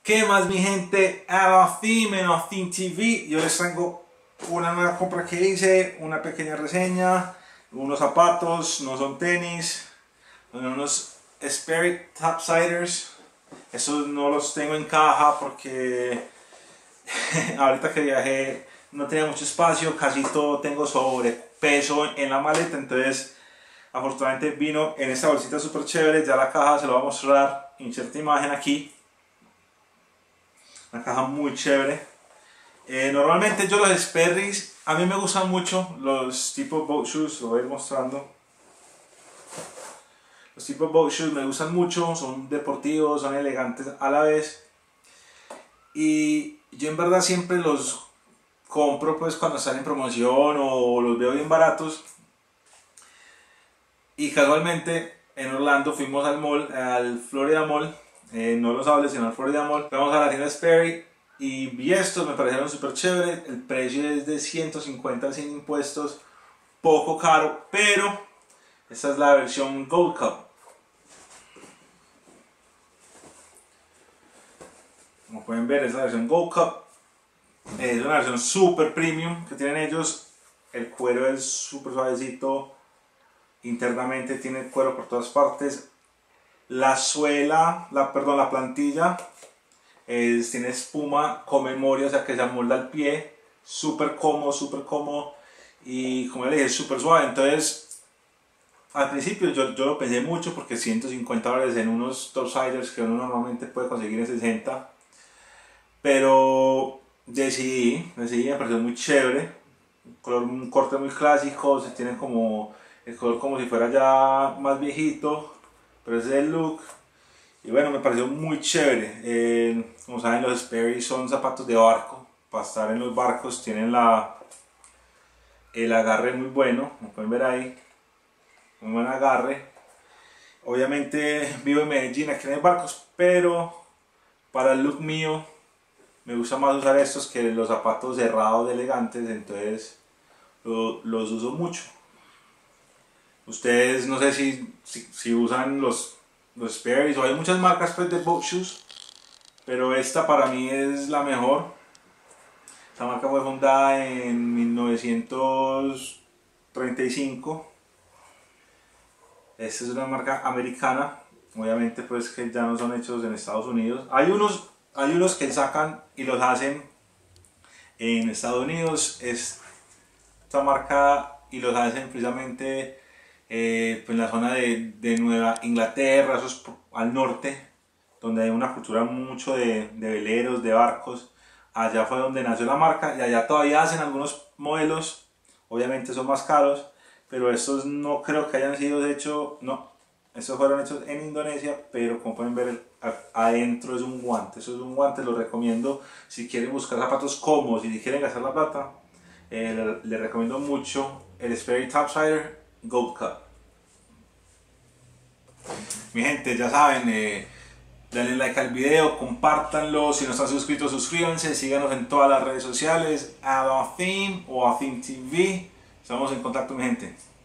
¿Qué más, mi gente? En Otheme TV yo les traigo una nueva compra que hice, una pequeña reseña, unos zapatos, no son tenis, son unos Sperry Topsiders. Esos no los tengo en caja porque ahorita que viajé no tenía mucho espacio, casi todo tengo sobrepeso en la maleta, entonces afortunadamente vino en esta bolsita súper chévere. Ya la caja se lo voy a mostrar, inserta imagen aquí. Una caja muy chévere. Normalmente yo los Sperrys, a mí me gustan mucho los tipo boat shoes, lo voy a ir mostrando. Los tipos boat shoes me gustan mucho, son deportivos, son elegantes a la vez. Y yo en verdad siempre los compro pues cuando están en promoción o los veo bien baratos. Y casualmente en Orlando fuimos al mall, al Florida Mall. No los Outlets sino al Florida Mall. Vamos a la tienda Sperry y vi estos, me parecieron súper chévere. El precio es de 150 sin impuestos, poco caro, pero esta es la versión Gold Cup. Como pueden ver, es la versión Gold Cup. Es una versión súper premium que tienen ellos. El cuero es súper suavecito, internamente tiene cuero por todas partes. La suela, la plantilla tiene espuma con memoria, o sea que se amolda al pie, súper cómodo y como les dije, súper suave. Entonces al principio yo lo pensé mucho porque $150 en unos Topsiders que uno normalmente puede conseguir en 60, pero decidí, me pareció muy chévere, un corte muy clásico, se tiene como el color como si fuera ya más viejito, pero ese es el look. Y bueno, me pareció muy chévere. Como saben, los Sperry son zapatos de barco, para estar en los barcos. Tienen el agarre muy bueno, como pueden ver ahí, muy buen agarre. Obviamente vivo en Medellín, aquí no hay barcos, pero para el look mío me gusta más usar estos que los zapatos cerrados elegantes, entonces los uso mucho. Ustedes no sé si usan los Sperrys, o hay muchas marcas pues, de boat shoes, pero esta para mí es la mejor. Esta marca fue fundada en 1935. Esta es una marca americana, obviamente pues que ya no son hechos en Estados Unidos. Hay unos que sacan y los hacen en Estados Unidos, esta marca, y los hacen precisamente pues en la zona de Nueva Inglaterra, eso es al norte, donde hay una cultura mucho de veleros, de barcos. Allá fue donde nació la marca y allá todavía hacen algunos modelos, obviamente son más caros, pero estos no creo que hayan sido hechos, no, estos fueron hechos en Indonesia, pero como pueden ver adentro es un guante, eso es un guante, lo recomiendo si quieren buscar zapatos cómodos y si quieren gastar la plata. Les recomiendo mucho el Sperry Topsider Gold Cup. Mi gente, ya saben, denle like al video, compártanlo, si no están suscritos suscríbanse, síganos en todas las redes sociales, Otheme o Otheme TV. Estamos en contacto, mi gente.